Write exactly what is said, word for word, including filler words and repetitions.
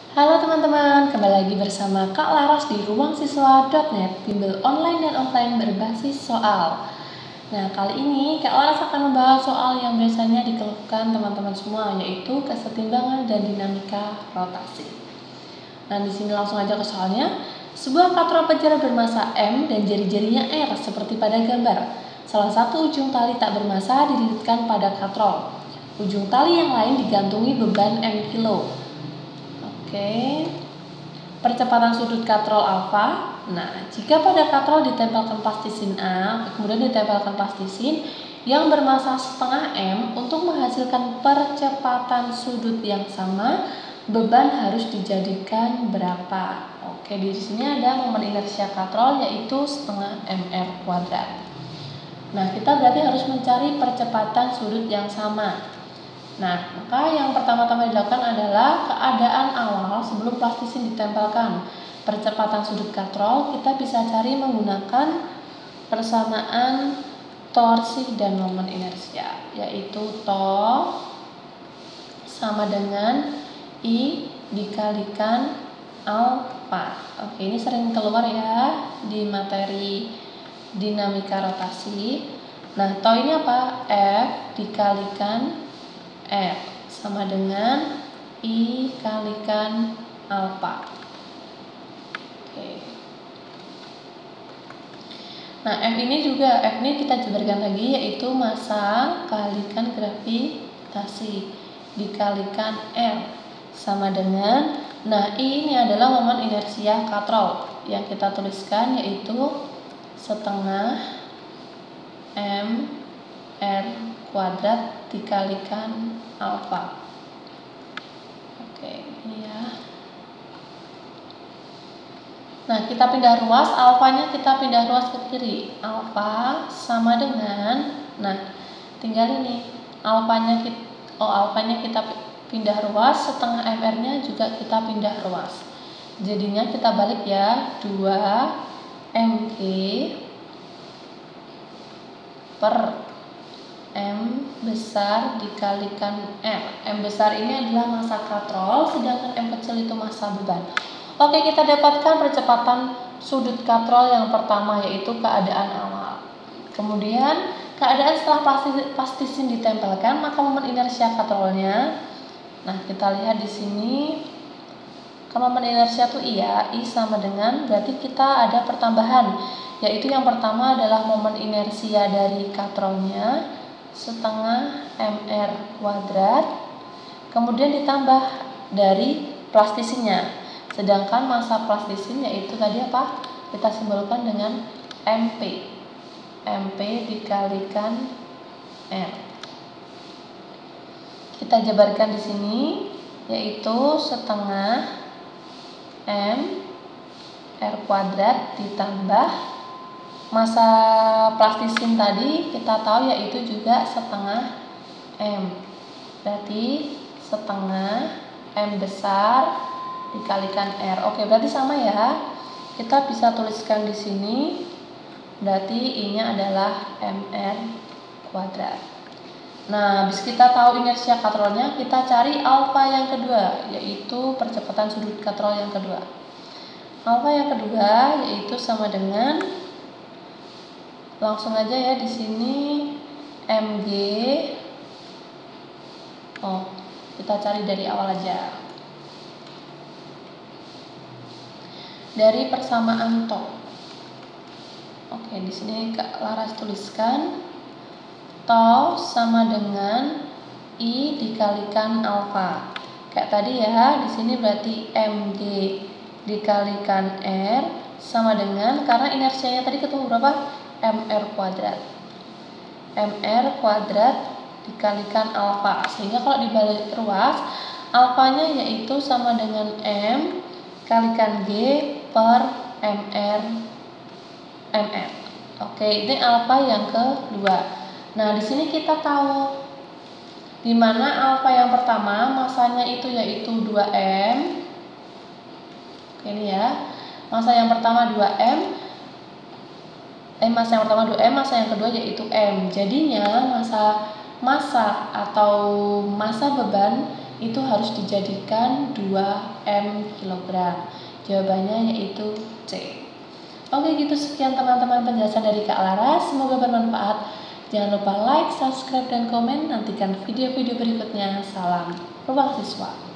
Halo teman-teman, kembali lagi bersama Kak Laras di ruang siswa dot net, bimbel online dan offline berbasis soal. Nah, kali ini Kak Laras akan membahas soal yang biasanya dikeluhkan teman-teman semua, yaitu kesetimbangan dan dinamika rotasi. Nah, di sini langsung aja ke soalnya. Sebuah katrol penjara bermassa M dan jari-jarinya R seperti pada gambar. Salah satu ujung tali tak bermassa dililitkan pada katrol. Ujung tali yang lain digantungi beban M kilo. Oke, percepatan sudut katrol alfa. Nah, jika pada katrol ditempelkan plastisin A, kemudian ditempelkan plastisin yang bermassa setengah M, untuk menghasilkan percepatan sudut yang sama, beban harus dijadikan berapa? Oke, di sini ada momen inersia katrol yaitu setengah mr kuadrat. Nah, kita berarti harus mencari percepatan sudut yang sama. Nah, maka yang pertama-tama dilakukan adalah keadaan awal sebelum plastisin ditempelkan. Percepatan sudut katrol kita bisa cari menggunakan persamaan torsi dan momen inersia, yaitu to sama dengan I dikalikan alfa. Oke, ini sering keluar ya di materi dinamika rotasi. Nah, to ini apa? F dikalikan R sama dengan I kalikan alfa. Oke. Nah, F ini juga, F ini kita jabarkan lagi, yaitu massa kalikan gravitasi dikalikan R sama dengan, nah I ini adalah momen inersia katrol yang kita tuliskan, yaitu setengah M R kuadrat dikalikan alfa. Oke, ini ya. Nah, kita pindah ruas, alfanya kita pindah ruas ke kiri. Alfa sama dengan, nah, tinggal ini. Alfanya kita, oh alfanya kita pindah ruas, setengah mr-nya juga kita pindah ruas. Jadinya kita balik ya, dua mg per M besar dikalikan R. M besar ini adalah massa katrol, sedangkan M kecil itu massa beban. Oke, kita dapatkan percepatan sudut katrol yang pertama, yaitu keadaan awal. Kemudian keadaan setelah plastisin ditempelkan, maka momen inersia katrolnya. Nah, kita lihat di sini. Kalau momen inersia itu iya, I sama dengan, berarti kita ada pertambahan, yaitu yang pertama adalah momen inersia dari katrolnya setengah mr kuadrat, kemudian ditambah dari plastisinnya, sedangkan massa plastisin yaitu tadi apa? Kita simbolkan dengan mp, mp dikalikan r. Kita jabarkan di sini, yaitu setengah m r kuadrat ditambah massa plastisin tadi kita tahu yaitu juga setengah M. Berarti setengah M besar dikalikan R. Oke, berarti sama ya. Kita bisa tuliskan di sini. Berarti I-nya adalah mr kuadrat. Nah, habis kita tahu inersia katrolnya, kita cari alfa yang kedua, yaitu percepatan sudut katrol yang kedua. Alfa yang kedua yaitu sama dengan, langsung aja ya di sini mg. Oh, kita cari dari awal aja. Dari persamaan to. Oke, di sini Kak Laras tuliskan to sama dengan I dikalikan alfa. Kayak tadi ya, di sini berarti mg dikalikan R sama dengan, karena inersianya tadi ketemu berapa? Mr kuadrat. Mr kuadrat dikalikan alfa. Sehingga kalau dibalik ruas, alfanya yaitu sama dengan M kalikan G per Mr Mr. Oke, ini alfa yang kedua. Nah, di sini kita tahu di mana alfa yang pertama massanya itu yaitu dua M. Oke, ini ya. Massa yang pertama dua M. Eh, massa yang pertama dua M, massa yang kedua yaitu M. Jadinya massa massa atau massa beban itu harus dijadikan dua M kilogram. Jawabannya yaitu C. Oke, gitu sekian teman-teman penjelasan dari Kak Laras. Semoga bermanfaat. Jangan lupa like, subscribe, dan komen. Nantikan video-video berikutnya. Salam Ruang Siswa.